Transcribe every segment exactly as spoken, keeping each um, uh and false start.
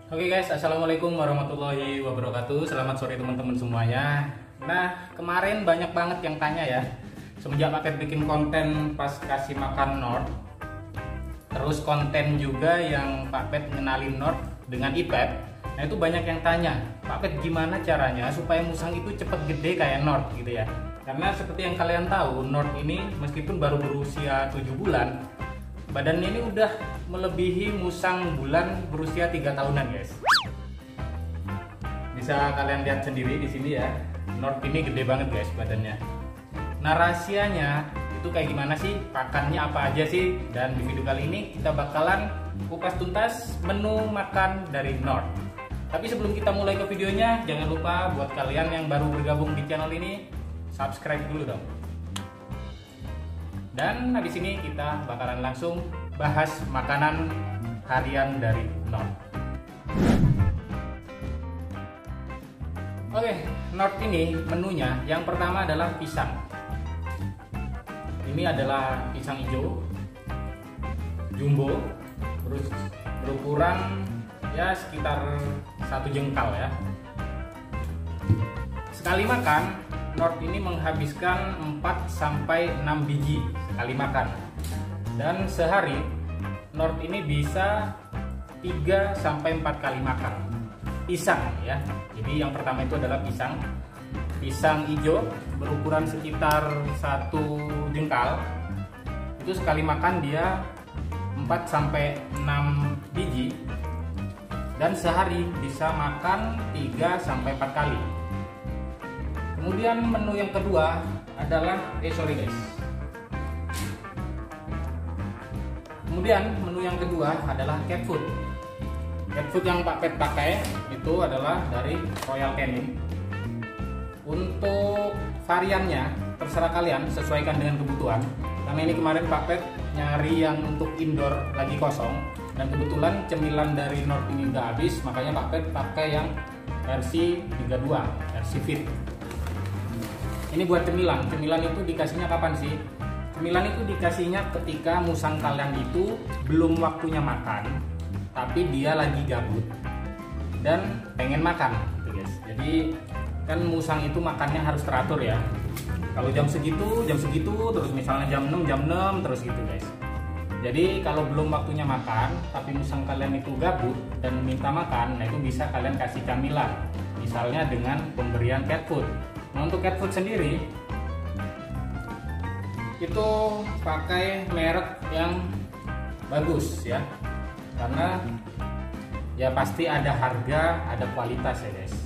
Oke guys, assalamualaikum warahmatullahi wabarakatuh. Selamat sore teman-teman semuanya. Nah, kemarin banyak banget yang tanya ya, semenjak Pak Pet bikin konten pas kasih makan Nord, terus konten juga yang Pak Pet ngenalin Nord dengan iPad. Nah itu banyak yang tanya, Pak Pet gimana caranya supaya musang itu cepet gede kayak Nord gitu ya. Karena seperti yang kalian tahu, Nord ini meskipun baru berusia tujuh bulan, badannya ini udah melebihi musang bulan berusia tiga tahunan guys. Bisa kalian lihat sendiri di sini ya, Nord ini gede banget guys badannya. Nah rahasianya itu kayak gimana sih, pakannya apa aja sih? Dan di video kali ini kita bakalan kupas tuntas menu makan dari Nord. Tapi sebelum kita mulai ke videonya, jangan lupa buat kalian yang baru bergabung di channel ini, subscribe dulu dong. Dan habis ini kita bakalan langsung bahas makanan harian dari Nord. Oke, Nord ini menunya yang pertama adalah pisang. Ini adalah pisang hijau jumbo, terus berukuran ya sekitar satu jengkal ya. Sekali makan, Nord ini menghabiskan empat sampai enam biji sekali makan. Dan sehari Nord ini bisa tiga sampai empat kali makan pisang ya. Jadi yang pertama itu adalah pisang. Pisang hijau berukuran sekitar satu jengkal. Itu sekali makan dia empat sampai enam biji. Dan sehari bisa makan tiga sampai empat kali. Kemudian menu yang kedua adalah eh sorry guys. Kemudian menu yang kedua adalah cat food. Cat food yang Pak Pet pakai itu adalah dari Royal Canin. Untuk variannya terserah kalian, sesuaikan dengan kebutuhan. Karena ini kemarin Pak Pet nyari yang untuk indoor lagi kosong, dan kebetulan cemilan dari Nord ini udah habis, makanya Pak Pet pakai yang versi tiga puluh dua, versi fit. Ini buat cemilan. Cemilan itu dikasihnya kapan sih? Cemilan itu dikasihnya ketika musang kalian itu belum waktunya makan, tapi dia lagi gabut dan pengen makan, gitu guys. Jadi kan musang itu makannya harus teratur ya. Kalau jam segitu, jam segitu, terus misalnya jam enam, jam enam, terus gitu guys. Jadi kalau belum waktunya makan, tapi musang kalian itu gabut dan minta makan, nah itu bisa kalian kasih camilan. Misalnya dengan pemberian cat food. Nah, untuk cat food sendiri itu pakai merek yang bagus ya, karena ya pasti ada harga, ada kualitas ya guys.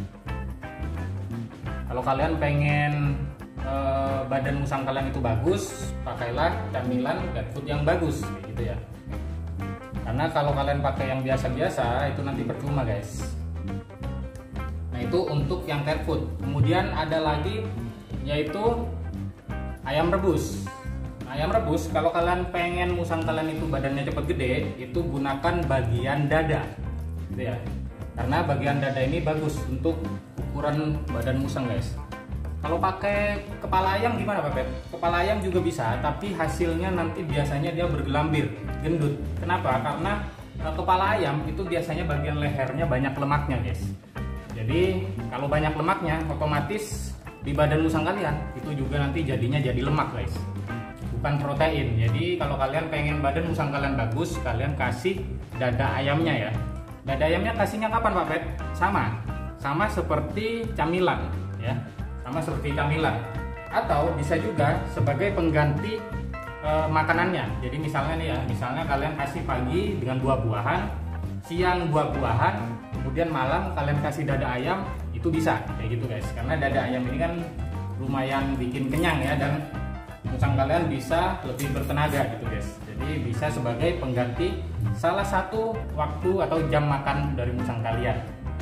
Kalau kalian pengen eh, badan musang kalian itu bagus, pakailah camilan cat food yang bagus gitu ya. Karena kalau kalian pakai yang biasa-biasa itu nanti percuma guys. Itu untuk yang cat food. Kemudian ada lagi yaitu ayam rebus. Nah, ayam rebus kalau kalian pengen musang kalian itu badannya cepet gede, itu gunakan bagian dada gitu ya. Karena bagian dada ini bagus untuk ukuran badan musang guys. Kalau pakai kepala ayam gimana Pak Pet? Kepala ayam juga bisa, tapi hasilnya nanti biasanya dia bergelambir, gendut. Kenapa? Karena eh, kepala ayam itu biasanya bagian lehernya banyak lemaknya guys. Jadi kalau banyak lemaknya, otomatis di badan musang kalian itu juga nanti jadinya jadi lemak guys, bukan protein. Jadi kalau kalian pengen badan musang kalian bagus, kalian kasih dada ayamnya ya. Dada ayamnya kasihnya kapan Pak Pet? Sama, sama seperti camilan ya, sama seperti camilan. Atau bisa juga sebagai pengganti e, makanannya. Jadi misalnya nih ya, misalnya kalian kasih pagi dengan buah-buahan, siang buah-buahan, kemudian malam kalian kasih dada ayam, itu bisa kayak gitu guys. Karena dada ayam ini kan lumayan bikin kenyang ya, dan musang kalian bisa lebih bertenaga gitu guys. Jadi bisa sebagai pengganti salah satu waktu atau jam makan dari musang kalian.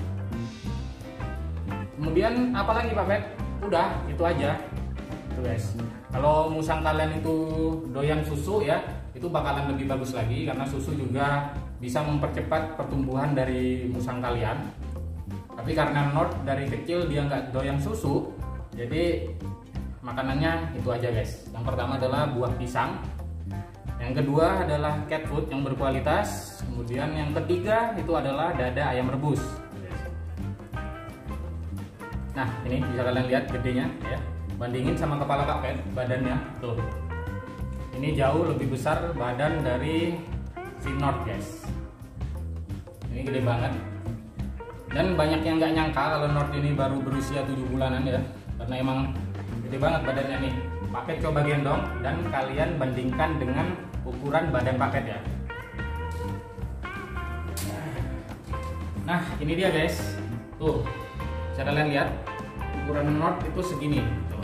Kemudian apalagi Pak Pet? Udah, itu aja gitu guys. Kalau musang kalian itu doyan susu ya, itu bakalan lebih bagus lagi, karena susu juga bisa mempercepat pertumbuhan dari musang kalian. Tapi karena Nord dari kecil dia nggak doyan susu, jadi makanannya itu aja guys. Yang pertama adalah buah pisang. Yang kedua adalah cat food yang berkualitas. Kemudian yang ketiga itu adalah dada ayam rebus. Nah, ini bisa kalian lihat gedenya ya. Bandingin sama kepala Kak Pet, badannya tuh. Ini jauh lebih besar badan dari si North, guys. Ini gede banget. Dan banyak yang nggak nyangka kalau North ini baru berusia tujuh bulanan ya. Karena emang gede banget badannya nih. Paket coba gendong dan kalian bandingkan dengan ukuran badan paket ya. Nah, ini dia guys. Tuh, bisa kalian lihat ukuran North itu segini. Tuh,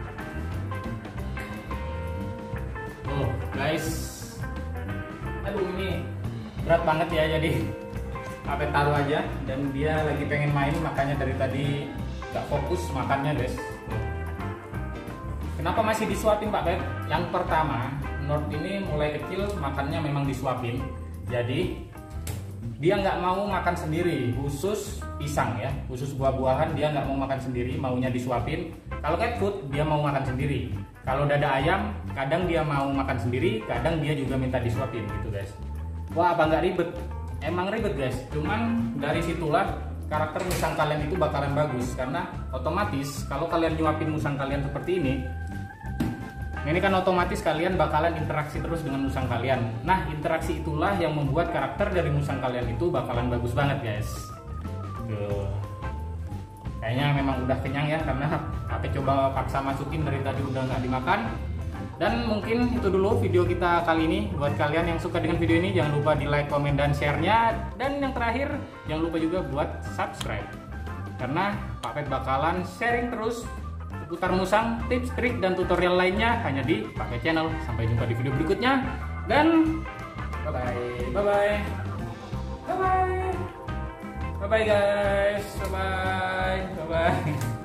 Tuh guys. Aduh, ini berat banget ya, jadi Paket taruh aja. Dan dia lagi pengen main, makanya dari tadi gak fokus makannya guys. Tuh. Kenapa masih disuapin Pak Pet? Yang pertama, North ini mulai kecil makannya memang disuapin. Jadi dia nggak mau makan sendiri, khusus pisang ya, khusus buah-buahan dia nggak mau makan sendiri, maunya disuapin. Kalau cat food dia mau makan sendiri. Kalau dada ayam kadang dia mau makan sendiri, kadang dia juga minta disuapin gitu guys. Wah, apa nggak ribet? Emang ribet guys. Cuman dari situlah karakter musang kalian itu bakalan bagus, karena otomatis kalau kalian nyuapin musang kalian seperti ini, ini kan otomatis kalian bakalan interaksi terus dengan musang kalian. Nah, interaksi itulah yang membuat karakter dari musang kalian itu bakalan bagus banget guys. Tuh. Kayaknya memang udah kenyang ya, karena aku coba paksa masukin dari tadi udah nggak dimakan. Dan mungkin itu dulu video kita kali ini. Buat kalian yang suka dengan video ini, jangan lupa di like, komen, dan share-nya. Dan yang terakhir, jangan lupa juga buat subscribe, karena Pak Pet bakalan sharing terus seputar musang, tips, trik, dan tutorial lainnya hanya di Pak Pet Channel. Sampai jumpa di video berikutnya, dan bye bye, bye bye, bye bye, bye bye guys, bye bye, bye bye.